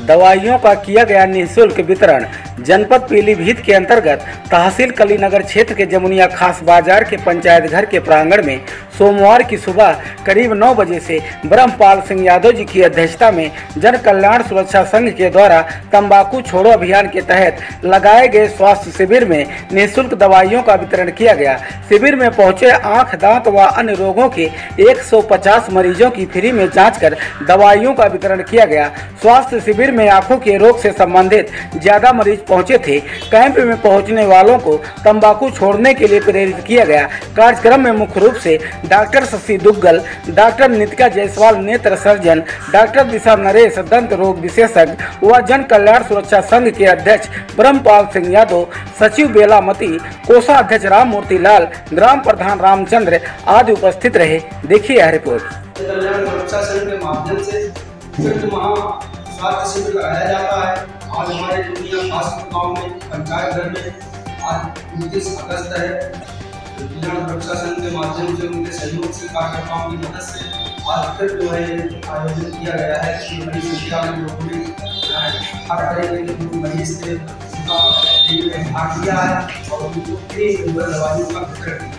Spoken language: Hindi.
दवाइयों का किया गया निःशुल्क वितरण। जनपद पीलीभीत के अंतर्गत तहसील कलीनगर क्षेत्र के जमुनिया खास बाजार के पंचायत घर के प्रांगण में सोमवार की सुबह करीब 9 बजे से ब्रह्मपाल सिंह यादव जी की अध्यक्षता में जन कल्याण सुरक्षा संघ के द्वारा तंबाकू छोड़ो अभियान के तहत लगाए गए स्वास्थ्य शिविर में निःशुल्क दवाइयों का वितरण किया गया। शिविर में पहुंचे आंख, दांत व अन्य रोगों के 150 मरीजों की फ्री में जांच कर दवाइयों का वितरण किया गया। स्वास्थ्य शिविर में आंखों के रोग से संबंधित ज्यादा मरीज पहुंचे थे। कैंप में पहुंचने वालों को तंबाकू छोड़ने के लिए प्रेरित किया गया। कार्यक्रम में मुख्य रूप से डॉक्टर शशि दुग्गल, डॉक्टर नितिका जायसवाल नेत्र सर्जन, डॉक्टर दिशा नरेश दंत रोग विशेषज्ञ व जन कल्याण सुरक्षा संघ के अध्यक्ष ब्रह्मपाल सिंह यादव, सचिव बेलामती, कोषाध्यक्ष राम मूर्ति लाल, ग्राम प्रधान रामचंद्र आदि उपस्थित रहे। देखिए यह रिपोर्ट। कल्याण सुरक्षा संघ के माध्यम से स्वास्थ्य शिविर लगाया जाता है। आज हमारे जमुनिया खास गांव में पंचायत घर में आज 29 अगस्त है। कल्याण सुरक्षा संघ के माध्यम से उनके सहयोग से कार्यकर्ताओं की मदद से आज फिर जो है आयोजन किया गया है कि बड़ी संख्या में लोगों ने हर तरह के मरीज से भाग लिया है और उनको फ्री दवाइयों का वितरण